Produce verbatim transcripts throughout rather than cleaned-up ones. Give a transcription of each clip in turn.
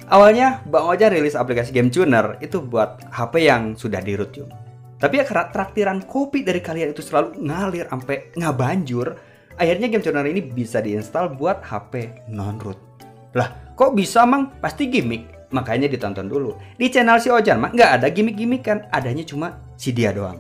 Awalnya Bang Ojan rilis aplikasi Game Tuner itu buat H P yang sudah di root Jum. Tapi ya karena traktiran kopi dari kalian itu selalu ngalir sampai nggak banjur, akhirnya Game Tuner ini bisa diinstal buat H P non-root. Lah, kok bisa Mang? Pasti gimmick. Makanya ditonton dulu. Di channel si Ojan mah nggak ada gimmick-gimmick kan, adanya cuma si dia doang.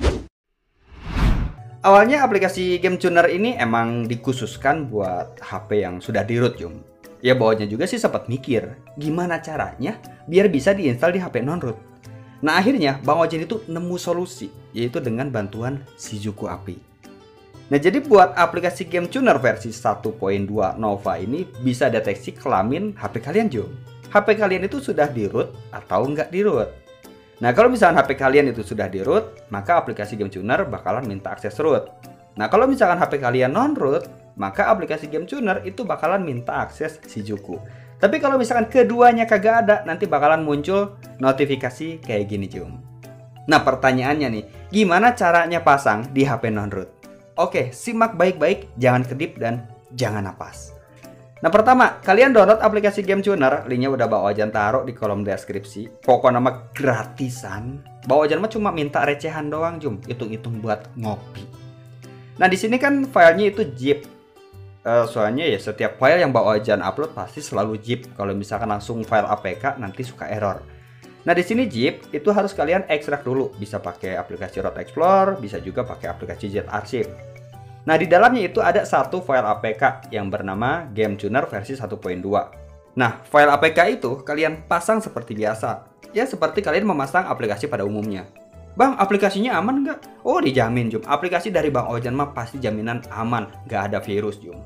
Awalnya aplikasi Game Tuner ini emang dikhususkan buat H P yang sudah di root Jum. Ya bawahnya juga sih sempat mikir, gimana caranya biar bisa diinstal di H P non-root. Nah akhirnya Bang Ojan itu nemu solusi, yaitu dengan bantuan Shizuku A P I. Nah jadi buat aplikasi Game Tuner versi satu titik dua Nova ini bisa deteksi kelamin H P kalian Jum. H P kalian itu sudah di root atau nggak di root. Nah kalau misalkan H P kalian itu sudah di root, maka aplikasi Game Tuner bakalan minta akses root. Nah kalau misalkan H P kalian non-root, maka aplikasi Game Tuner itu bakalan minta akses Shizuku. Tapi kalau misalkan keduanya kagak ada, nanti bakalan muncul notifikasi kayak gini Jum. Nah pertanyaannya nih, gimana caranya pasang di H P non-root? Oke, simak baik-baik, jangan kedip dan jangan napas. Nah pertama, kalian download aplikasi Game Tuner, linknya udah Bang Ojan taruh di kolom deskripsi. Pokoknya mah gratisan. Bang Ojan mah cuma minta recehan doang Jum, hitung-hitung buat ngopi. Nah di sini kan filenya itu zip. Uh, soalnya ya setiap file yang Bang Ojan upload pasti selalu zip. Kalau misalkan langsung file A P K nanti suka error. Nah di sini zip itu harus kalian ekstrak dulu. Bisa pakai aplikasi Root Explorer, bisa juga pakai aplikasi Z-Archive. Nah di dalamnya itu ada satu file A P K yang bernama Game Tuner versi satu titik dua. Nah file A P K itu kalian pasang seperti biasa. Ya seperti kalian memasang aplikasi pada umumnya. Bang, aplikasinya aman nggak? Oh dijamin Jum. Aplikasi dari Bang Ojan mah pasti jaminan aman, nggak ada virus Jum.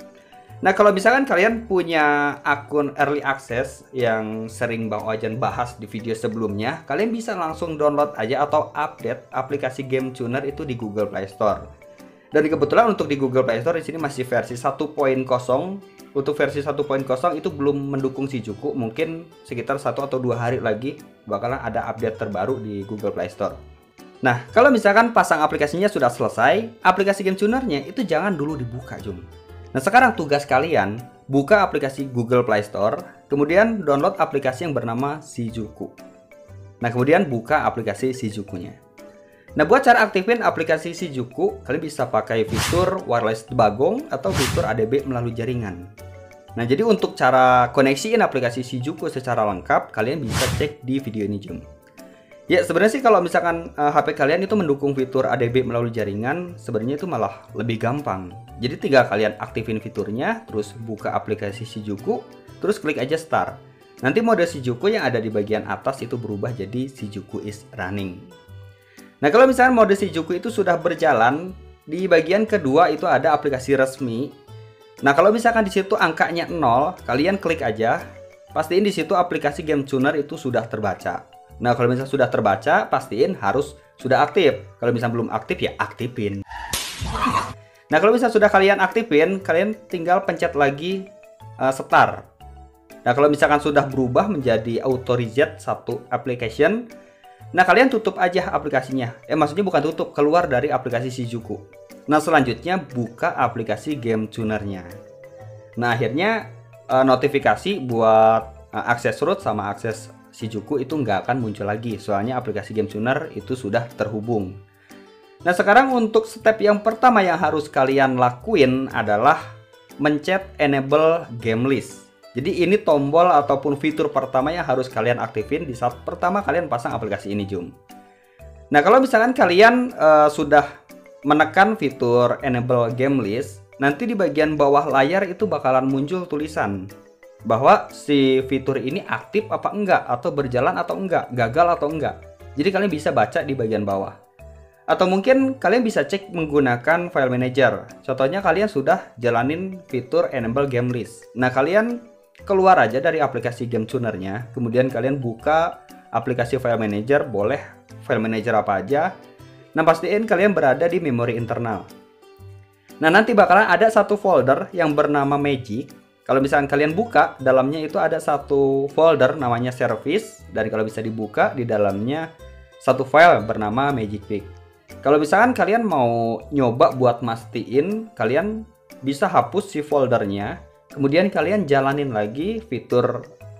Nah kalau misalkan kalian punya akun early access yang sering Bang Ojan bahas di video sebelumnya, kalian bisa langsung download aja atau update aplikasi Game Tuner itu di Google Play Store. Dan kebetulan untuk di Google Play Store di sini masih versi satu titik nol. Untuk versi satu titik nol itu belum mendukung Shizuku, mungkin sekitar satu atau dua hari lagi bakalan ada update terbaru di Google Play Store. Nah kalau misalkan pasang aplikasinya sudah selesai, aplikasi Game Tunernya itu jangan dulu dibuka Jum. Nah sekarang tugas kalian buka aplikasi Google Play Store, kemudian download aplikasi yang bernama Shizuku. Nah kemudian buka aplikasi Shizukunya. Nah buat cara aktifin aplikasi Shizuku, kalian bisa pakai fitur wireless debugong atau fitur A D B melalui jaringan. Nah jadi untuk cara koneksiin aplikasi Shizuku secara lengkap, kalian bisa cek di video ini Jum. Ya sebenarnya sih kalau misalkan uh, H P kalian itu mendukung fitur A D B melalui jaringan, sebenarnya itu malah lebih gampang. Jadi tinggal kalian aktifin fiturnya, terus buka aplikasi Shizuku, terus klik aja start. Nanti mode Shizuku yang ada di bagian atas itu berubah jadi Shizuku is running. Nah kalau misalkan mode Shizuku itu sudah berjalan, di bagian kedua itu ada aplikasi resmi. Nah kalau misalkan di situ angkanya nol, kalian klik aja, pastiin di situ aplikasi Game Tuner itu sudah terbaca. Nah kalau misalnya sudah terbaca, pastiin harus sudah aktif. Kalau misalnya belum aktif ya aktifin. Nah kalau misalnya sudah kalian aktifin, kalian tinggal pencet lagi uh, start. Nah kalau misalkan sudah berubah menjadi auto reset satu application, nah kalian tutup aja aplikasinya. Eh maksudnya bukan tutup, keluar dari aplikasi Shizuku. Nah selanjutnya buka aplikasi Game Tunernya. Nah akhirnya uh, notifikasi buat uh, akses root sama akses Shizuku itu nggak akan muncul lagi, soalnya aplikasi Game Tuner itu sudah terhubung. Nah sekarang untuk step yang pertama yang harus kalian lakuin adalah mencet enable game list. Jadi ini tombol ataupun fitur pertama yang harus kalian aktifin di saat pertama kalian pasang aplikasi ini Jum. Nah kalau misalkan kalian uh, sudah menekan fitur enable game list, nanti di bagian bawah layar itu bakalan muncul tulisan bahwa si fitur ini aktif apa enggak, atau berjalan atau enggak, gagal atau enggak. Jadi kalian bisa baca di bagian bawah. Atau mungkin kalian bisa cek menggunakan file manager. Contohnya kalian sudah jalanin fitur enable game list. Nah kalian keluar aja dari aplikasi Game Tunernya, kemudian kalian buka aplikasi file manager, boleh file manager apa aja. Nah pastiin kalian berada di memori internal. Nah nanti bakalan ada satu folder yang bernama Magic. Kalau misalkan kalian buka, dalamnya itu ada satu folder namanya service, dan kalau bisa dibuka di dalamnya satu file bernama Magic Pick. Kalau misalkan kalian mau nyoba buat mastiin, kalian bisa hapus si foldernya, kemudian kalian jalanin lagi fitur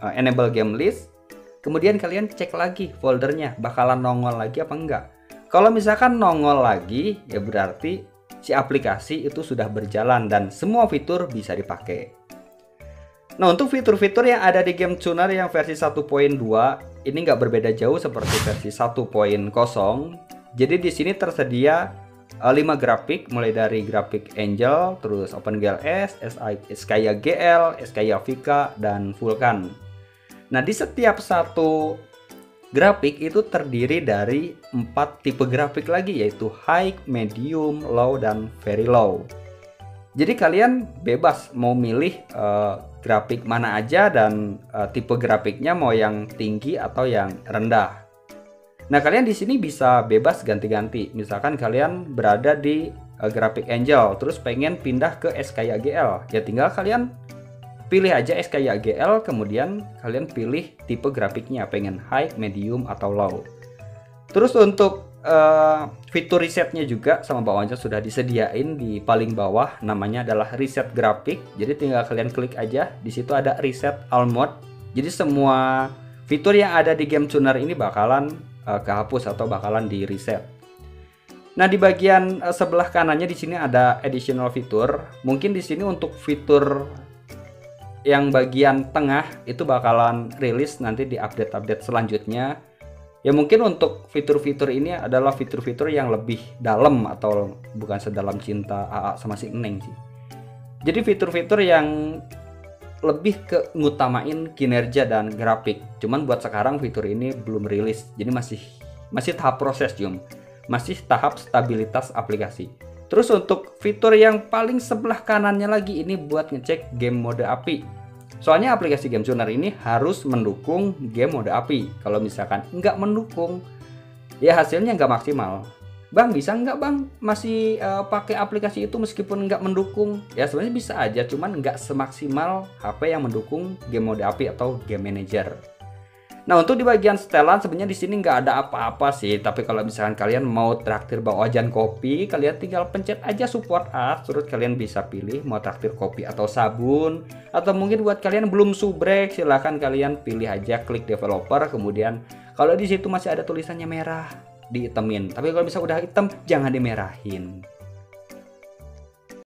uh, enable game list. Kemudian kalian cek lagi foldernya bakalan nongol lagi apa enggak. Kalau misalkan nongol lagi, ya berarti si aplikasi itu sudah berjalan dan semua fitur bisa dipakai. Nah, untuk fitur-fitur yang ada di Game Tuner yang versi satu titik dua ini nggak berbeda jauh seperti versi satu titik nol. Jadi di sini tersedia lima grafik, mulai dari grafik Angel, terus OpenGLS, Skya G L, Skya Vika, dan Vulkan. Nah, di setiap satu grafik itu terdiri dari empat tipe grafik lagi, yaitu High, Medium, Low, dan Very Low. Jadi kalian bebas mau milih uh, grafik mana aja dan uh, tipe grafiknya mau yang tinggi atau yang rendah. Nah, kalian di sini bisa bebas ganti-ganti. Misalkan kalian berada di uh, grafik Angel, terus pengen pindah ke Skya G L, ya tinggal kalian pilih aja Skya G L, kemudian kalian pilih tipe grafiknya, pengen high, medium, atau low. Terus untuk uh, fitur resetnya juga sama Bang Onca sudah disediain di paling bawah, namanya adalah reset grafik. Jadi tinggal kalian klik aja, di situ ada reset all mode. Jadi semua fitur yang ada di Game Tuner ini bakalan uh, kehapus atau bakalan di reset. Nah, di bagian uh, sebelah kanannya di sini ada additional fitur. Mungkin di sini untuk fitur yang bagian tengah itu bakalan rilis nanti di update-update selanjutnya. Ya mungkin untuk fitur-fitur ini adalah fitur-fitur yang lebih dalam atau bukan sedalam cinta A A sama si Neng sih. Jadi fitur-fitur yang lebih ke ngutamain kinerja dan grafik. Cuman buat sekarang fitur ini belum rilis. Jadi masih masih tahap proses, Jum. Masih tahap stabilitas aplikasi. Terus untuk fitur yang paling sebelah kanannya lagi ini buat ngecek game mode api. Soalnya aplikasi Game Tuner ini harus mendukung game mode api. Kalau misalkan nggak mendukung, ya hasilnya nggak maksimal. Bang, bisa nggak bang masih uh, pakai aplikasi itu meskipun nggak mendukung? Ya sebenarnya bisa aja, cuman nggak semaksimal H P yang mendukung game mode api atau game manager. Nah, untuk di bagian setelan sebenarnya di sini nggak ada apa-apa sih. Tapi kalau misalkan kalian mau traktir Bang Ojan kopi, kalian tinggal pencet aja support us, terus kalian bisa pilih mau traktir kopi atau sabun. Atau mungkin buat kalian belum subrek, silahkan kalian pilih aja klik developer. Kemudian kalau di situ masih ada tulisannya merah, diitemin. Tapi kalau bisa udah hitam, jangan dimerahin.